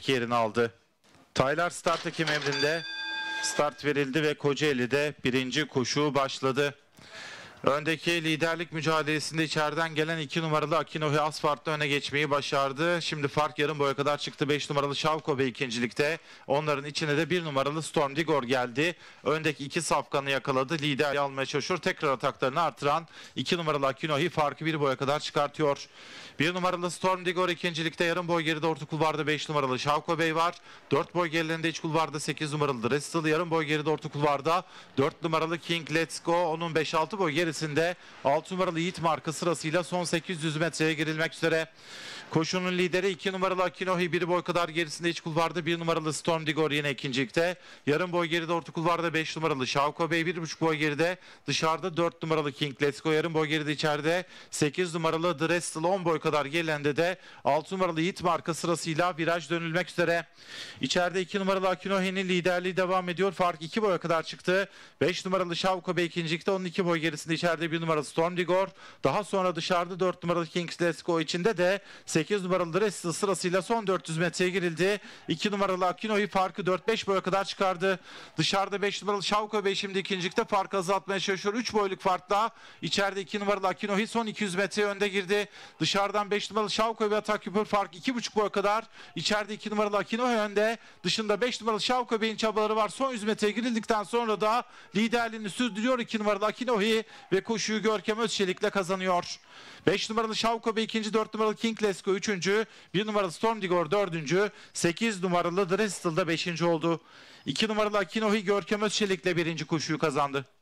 ilk yerini aldı. Taylar start hakem emrinde start verildi ve Kocaeli'de birinci koşu başladı. Öndeki liderlik mücadelesinde içeriden gelen 2 numaralı Akinohi Asfalt'ta öne geçmeyi başardı. Şimdi fark yarım boya kadar çıktı. 5 numaralı Şavko Bey ikincilikte. Onların içine de 1 numaralı Storm Digor geldi. Öndeki 2 safkanı yakaladı. Liderliği almaya çalışıyor. Tekrar ataklarını artıran 2 numaralı Akinohi farkı 1 boya kadar çıkartıyor. 1 numaralı Storm Digor ikincilikte, yarım boy geride orta kulvarda 5 numaralı Şavko Bey var. 4 boy gerilerinde iç kulvarda 8 numaralı Drestel. Yarım boy geride orta kulvarda 4 numaralı King Let's Go. Onun 5-6 boy gerisinde 6 numaralı Yiğit marka sırasıyla son 800 metreye girilmek üzere. Koşunun lideri 2 numaralı Akinohi, 1 boy kadar gerisinde iç kulvarda 1 numaralı Storm Digor yine ikincilikte. Yarım boy geride orta kulvarda 5 numaralı Şavko Bey, 1,5 boy geride dışarıda 4 numaralı King Let's Go, yarım boy geride içeride 8 numaralı Drestel, 10 boy kadar gerilende de 6 numaralı Yiğit marka sırasıyla viraj dönülmek üzere. İçeride 2 numaralı Akinohi'nin liderliği devam ediyor. Fark 2 boya kadar çıktı. 5 numaralı Şavko Bey ikincilikte, onun 2 boy gerisinde içeride 1 numaralı Storm Digor. Daha sonra dışarıda 4 numaralı King Let's Go, içinde de 8 numaralı Drestel sırasıyla son 400 metreye girildi. 2 numaralı Akinohi farkı 4-5 boya kadar çıkardı. Dışarıda 5 numaralı Şavko Bey şimdi ikincilikte farkı azaltmaya çalışıyor. 3 boyluk farkla içeride 2 numaralı Akinohi son 200 metreye önde girdi. Dışarıdan 5 numaralı Şavko Bey atak yapıyor. Fark 2,5 boya kadar. İçeride 2 numaralı Akinohi önde. Dışında 5 numaralı Şavko Bey'in çabaları var. Son 100 metreye girildikten sonra da liderliğini sürdürüyor 2 numaralı Akinohi ve koşuyu Görkem Özçelik'le kazanıyor. 5 numaralı Şavko Bey ikinci, 4 numaralı King Let's Go üçüncü, 1 numaralı Storm Digor dördüncü, 8 numaralı Drestel'da 5. oldu. 2 numaralı Akinohi Görkem Özçelik'le birinci koşuyu kazandı.